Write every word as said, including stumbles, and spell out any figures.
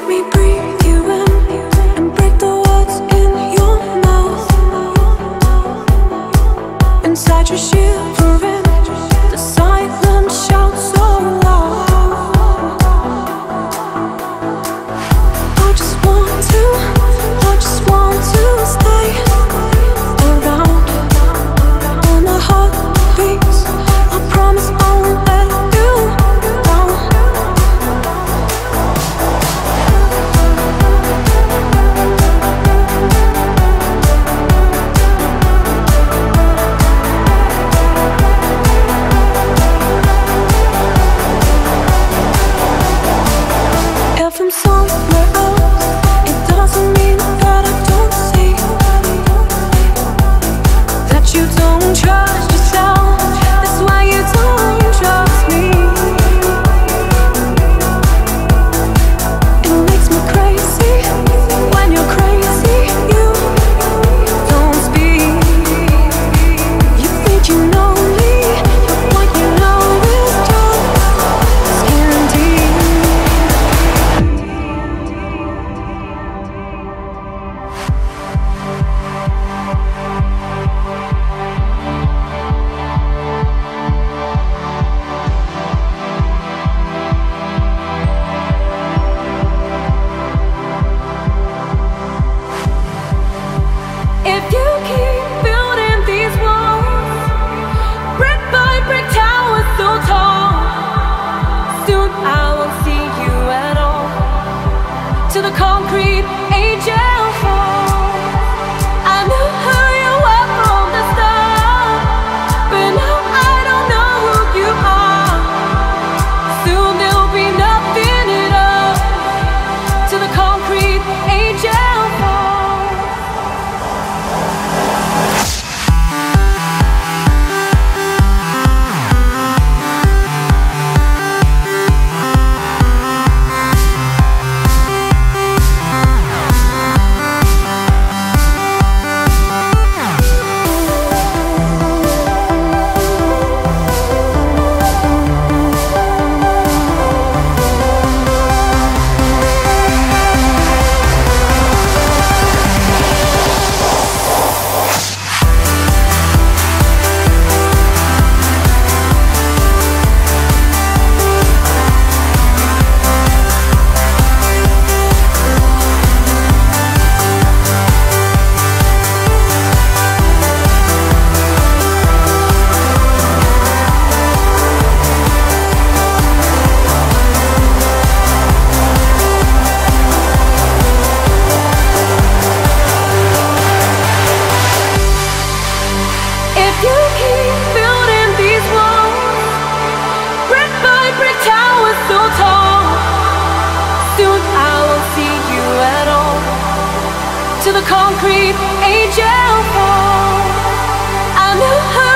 me breathe you in and break the words in your mouth. Inside you're shivering, the silence shouts so loud. I just want to, I just want to stay around. When my heart beats, I promise I won't let you down. If I'm somewhere else, it doesn't mean that I don't see that you don't trust yourself. That's why you don't trust me. It makes me crazy when you're crazy. You don't speak. You think you know me, but what you know is just skin deep. If you keep building these walls, brick by brick towers so tall, soon I won't see you at all. To the concrete angel fall. I knew who you were from the start, but now I don't know who you are. Soon there'll be nothing at all. To the concrete angel fall. If you keep building these walls, brick by brick towers so tall, soon I won't see you at all. To the concrete angel fall. I knew